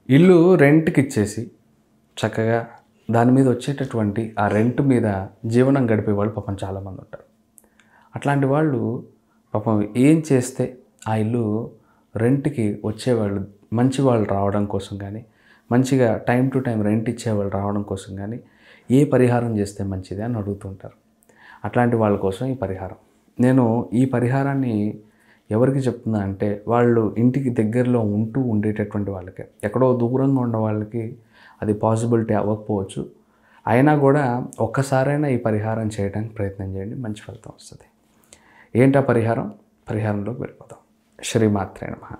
ఇల్లు రెంట్కి ఇచ్చేసి చక్కగా దాని మీద వచ్చేటటువంటి ఆ రెంట్ మీద జీవనం గడిపేవాళ్ళు పాపం చాలామంది ఉంటారు. అట్లాంటి వాళ్ళు పాపం ఏం చేస్తే ఆ ఇల్లు రెంట్కి వచ్చేవాళ్ళు మంచి వాళ్ళు రావడం కోసం కానీ, మంచిగా టైం టు టైం రెంట్ ఇచ్చేవాళ్ళు రావడం కోసం కానీ ఏ పరిహారం చేస్తే మంచిది అని అడుగుతుంటారు. అట్లాంటి వాళ్ళ కోసం ఈ పరిహారం. నేను ఈ పరిహారాన్ని ఎవరికి చెప్తున్నా అంటే వాళ్ళు ఇంటికి దగ్గరలో ఉంటూ ఉండేటటువంటి వాళ్ళకే. ఎక్కడో దూరంగా ఉన్న వాళ్ళకి అది పాసిబిలిటీ అవ్వకపోవచ్చు. అయినా కూడా ఒక్కసారైనా ఈ పరిహారం చేయడానికి ప్రయత్నం చేయండి, మంచి ఫలితం వస్తుంది. ఏంటా పరిహారం? పరిహారంలోకి వెళ్ళిపోదాం. శ్రీమాత్రే నమః.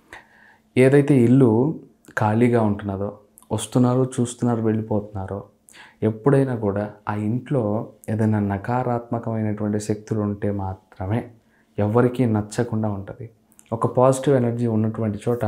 ఏదైతే ఇల్లు ఖాళీగా ఉంటున్నదో, వస్తున్నారు చూస్తున్నారు వెళ్ళిపోతున్నారో, ఎప్పుడైనా కూడా ఆ ఇంట్లో ఏదైనా నకారాత్మకమైనటువంటి శక్తులు ఉంటే మాత్రమే ఎవరికీ నచ్చకుండా ఉంటుంది. ఒక పాజిటివ్ ఎనర్జీ ఉన్నటువంటి చోట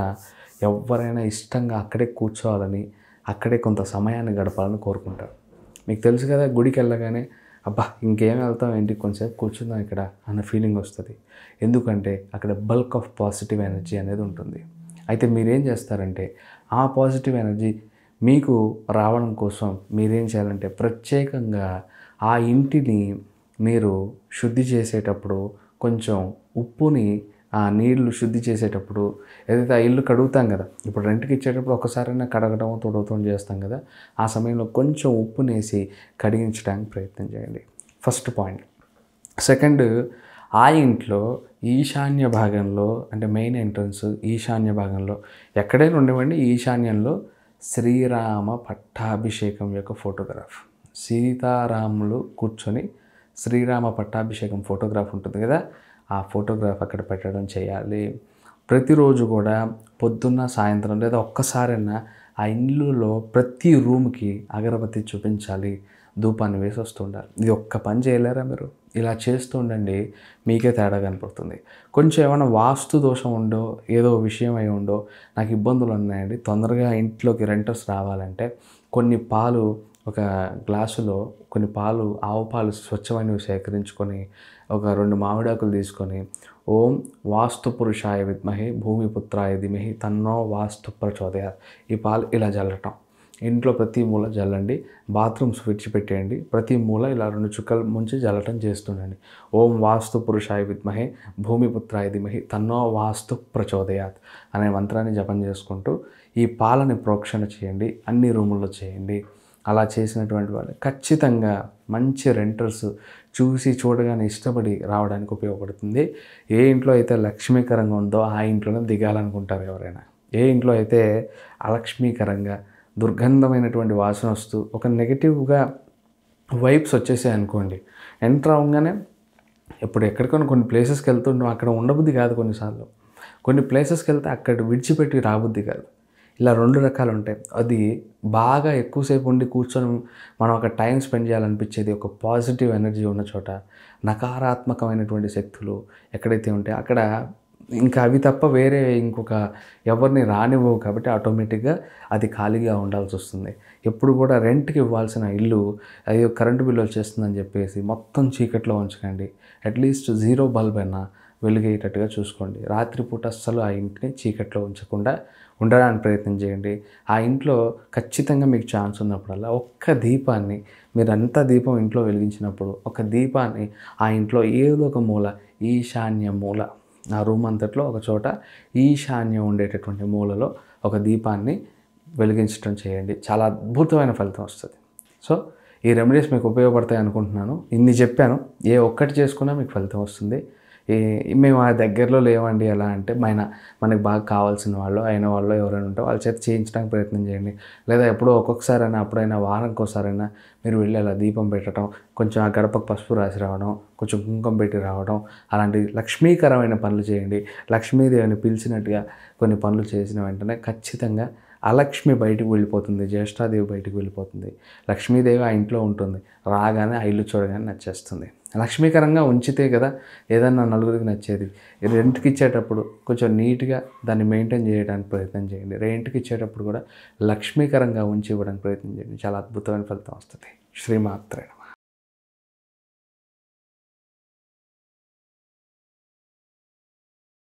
ఎవరైనా ఇష్టంగా అక్కడే కూర్చోవాలని, అక్కడే కొంత సమయాన్ని గడపాలని కోరుకుంటారు. మీకు తెలుసు కదా, గుడికి వెళ్ళగానే అబ్బా ఇంకేం వెళ్తాం ఏంటి, కొంచెంసేపు కూర్చుందాం ఇక్కడ అన్న ఫీలింగ్ వస్తుంది. ఎందుకంటే అక్కడ బల్క్ ఆఫ్ పాజిటివ్ ఎనర్జీ అనేది ఉంటుంది. అయితే మీరేం చేస్తారంటే ఆ పాజిటివ్ ఎనర్జీ మీకు రావడం కోసం మీరేం చేయాలంటే ప్రత్యేకంగా ఆ ఇంటిని మీరు శుద్ధి చేసేటప్పుడు కొంచెం ఉప్పుని ఆ నీళ్లు శుద్ధి చేసేటప్పుడు ఏదైతే ఆ ఇల్లు కడుగుతాం కదా, ఇప్పుడు రెంట్కి ఇచ్చేటప్పుడు ఒకసారైనా కడగడం తొడవటం చేస్తాం కదా, ఆ సమయంలో కొంచెం ఉప్పునేసి కడిగించడానికి ప్రయత్నం చేయండి. First point. సెకండ్, ఆ ఇంట్లో ఈశాన్య భాగంలో అంటే మెయిన్ ఎంట్రన్స్ ఈశాన్య భాగంలో ఎక్కడైనా ఉండేవండి, ఈశాన్యంలో శ్రీరామ పట్టాభిషేకం యొక్క ఫోటోగ్రాఫ్, సీతారాములు కూర్చొని శ్రీరామ పట్టాభిషేకం ఫోటోగ్రాఫ్ ఉంటుంది కదా, ఆ ఫోటోగ్రాఫ్ అక్కడ పెట్టడం చేయాలి. ప్రతిరోజు కూడా పొద్దున్న సాయంత్రం లేదా ఒక్కసారైనా ఆ ఇల్లులో ప్రతి రూమ్కి అగరబత్తి చూపించాలి, ధూపాన్ని వేసి వస్తుండాలి. ఇది ఒక్క పని చేయలేరా మీరు? ఇలా చేస్తూ ఉండండి, మీకే తేడా కనపడుతుంది. కొంచెం ఏమైనా వాస్తు దోషం ఉండో ఏదో విషయం అయి ఉండో నాకు ఇబ్బందులు ఉన్నాయండి, తొందరగా ఇంట్లోకి రెంటర్స్ రావాలంటే కొన్ని పాలు, ఒక గ్లాసులో కొన్ని పాలు, ఆవు పాలు స్వచ్ఛమైనవి సేకరించుకొని ఒక 2 మామిడాకులు తీసుకొని ఓం వాస్తు పురుషాయ విద్మహే భూమిపుత్రాయ ధీమహి తన్నో వాస్తు ప్రచోదయాత్, ఈ పాలు ఇలా జల్లటం. ఇంట్లో ప్రతి మూల జల్లండి, బాత్రూమ్స్ విడిచిపెట్టేయండి, ప్రతి మూల ఇలా 2 చుక్కలు ముంచి జల్లటం చేస్తుండండి. ఓం వాస్తు పురుషాయ విద్మహే భూమిపుత్రాయ ధీమహి తన్నో వాస్తు ప్రచోదయాత్ అనే మంత్రాన్ని జపం చేసుకుంటూ ఈ పాలని ప్రోక్షణ చేయండి, అన్ని రూముల్లో చేయండి. అలా చేసినటువంటి వాళ్ళు ఖచ్చితంగా మంచి రెంటర్స్ చూసి చూడగానే ఇష్టపడి రావడానికి ఉపయోగపడుతుంది. ఏ ఇంట్లో అయితే లక్ష్మీకరంగా ఉందో ఆ ఇంట్లోనే దిగాలనుకుంటారు ఎవరైనా. ఏ ఇంట్లో అయితే అలక్ష్మీకరంగా దుర్గంధమైనటువంటి వాసన వస్తూ ఒక నెగిటివ్గా వైబ్స్ వచ్చేసాయి అనుకోండి, ఎంటర్ అవ్వగానే ఇప్పుడు ఎక్కడికైనా కొన్ని ప్లేసెస్కి వెళ్తుంటాం, అక్కడ ఉండబుద్ధి కాదు. కొన్నిసార్లు కొన్ని ప్లేసెస్కి వెళ్తే అక్కడ విడిచిపెట్టి రాబుద్ధి కాదు. ఇలా 2 రకాలు ఉంటాయి. అది బాగా ఎక్కువసేపు ఉండి కూర్చొని మనం అక్కడ టైం స్పెండ్ చేయాలనిపించేది ఒక పాజిటివ్ ఎనర్జీ ఉన్న చోట. నకారాత్మకమైనటువంటి శక్తులు ఎక్కడైతే ఉంటాయో అక్కడ ఇంకా అవి తప్ప వేరే ఇంకొక ఎవరిని రానివ్వవు. కాబట్టి ఆటోమేటిక్గా అది ఖాళీగా ఉండాల్సి వస్తుంది. ఎప్పుడు కూడా రెంట్కి ఇవ్వాల్సిన ఇల్లు అయ్యో కరెంటు బిల్లు వచ్చేస్తుందని చెప్పేసి మొత్తం చీకట్లో ఉంచకండి. అట్లీస్ట్ 0 బల్బ్ అయినా వెలిగేటట్టుగా చూసుకోండి. రాత్రిపూట అస్సలు ఆ ఇంటిని చీకట్లో ఉంచకుండా ఉండడానికి ప్రయత్నం చేయండి. ఆ ఇంట్లో ఖచ్చితంగా మీకు ఛాన్స్ ఉన్నప్పుడల్లా ఒక్క దీపాన్ని, మీరంతా దీపం ఇంట్లో వెలిగించినప్పుడు ఒక దీపాన్ని ఆ ఇంట్లో ఏదో ఒక మూల, ఈశాన్య మూల, ఆ రూమ్ అంతట్లో ఒక చోట ఈశాన్యం ఉండేటటువంటి మూలలో ఒక దీపాన్ని వెలిగించడం చేయండి. చాలా అద్భుతమైన ఫలితం వస్తుంది. సో ఈ రెమెడీస్ మీకు ఉపయోగపడతాయి అనుకుంటున్నాను. ఇన్ని చెప్పాను, ఏ ఒక్కటి చేసుకున్నా మీకు ఫలితం వస్తుంది. మేము ఆ దగ్గరలో లేవండి ఎలా అంటే మనకి బాగా కావాల్సిన వాళ్ళు అయిన వాళ్ళు ఎవరైనా ఉంటే వాళ్ళ చేత చేయించడానికి ప్రయత్నం చేయండి. లేదా ఎప్పుడో ఒక్కొక్కసారైనా అప్పుడైనా వారానికోసారైనా మీరు వెళ్ళి అలా దీపం పెట్టడం, కొంచెం ఆ గడపకు పసుపు రాసి రావడం, కొంచెం కుంకుమ పెట్టి రావడం, అలాంటి లక్ష్మీకరమైన పనులు చేయండి. లక్ష్మీదేవిని పిలిచినట్టుగా కొన్ని పనులు చేసిన వెంటనే ఖచ్చితంగా అలక్ష్మి బయటికి వెళ్ళిపోతుంది, జ్యేష్ఠాదేవి బయటికి వెళ్ళిపోతుంది, లక్ష్మీదేవి ఆ ఇంట్లో ఉంటుంది. రాగానే ఆ ఇల్లు చూడగానే నచ్చేస్తుంది. లక్ష్మీకరంగా ఉంచితే కదా ఏదన్నా నలుగురికి నచ్చేది. రెంట్కి ఇచ్చేటప్పుడు కొంచెం నీట్గా దాన్ని మెయింటైన్ చేయడానికి ప్రయత్నం చేయండి. రెంట్కి ఇచ్చేటప్పుడు కూడా లక్ష్మీకరంగా ఉంచి ఇవ్వడానికి ప్రయత్నం చేయండి. చాలా అద్భుతమైన ఫలితం వస్తుంది. శ్రీమాత్రే నమః.